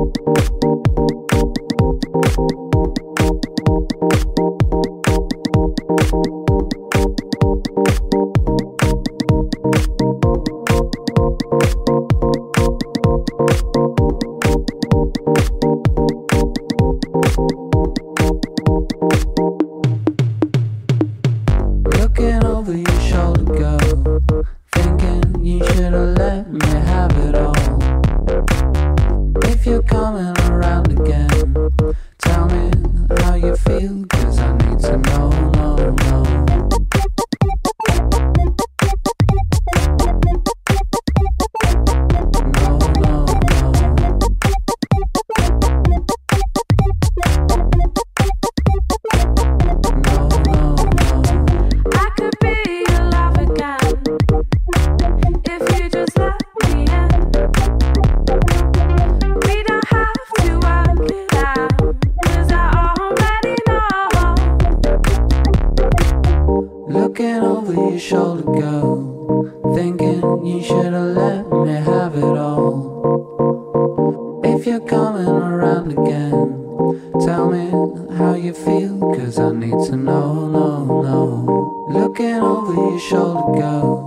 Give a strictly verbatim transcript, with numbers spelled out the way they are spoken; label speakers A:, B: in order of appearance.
A: Looking over your shoulder, girl, thinking you should've let me have it all. If you're coming around again, tell me how you feel, 'cause I need to know, no, no. No, no, no. No, no, no.
B: I could be your love again if you just let me in. We don't have to work it out, 'cause I already know.
A: Looking over your shoulder, girl, thinking you should've let me have it all. If you're coming around again, tell me how you feel, 'cause I need to know, no, no. Looking over your shoulder, girl,